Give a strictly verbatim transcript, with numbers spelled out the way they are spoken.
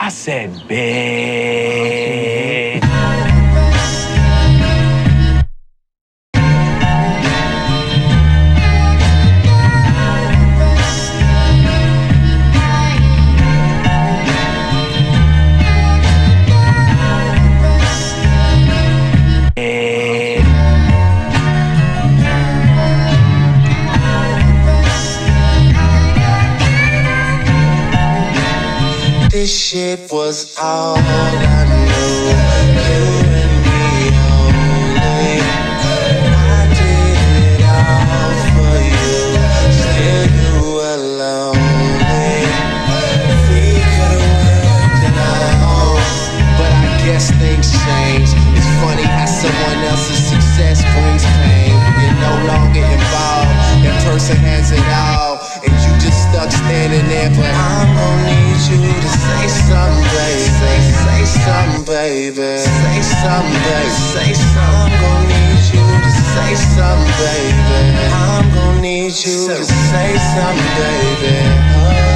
I said, bitch. This shit was all I knew. You and me only. I did it all for you. Still you were lonely. We could've worked it out, but I guess things change. It's funny how someone else's success brings pain. When you're no longer involved, that person has it all, and you just stuck standing there. But I'm gonna need you to say something, baby. Say, say something, baby. Say something, baby. Say something. I'm gonna need you to say something, baby. I'm gonna need you to say something, baby. Oh.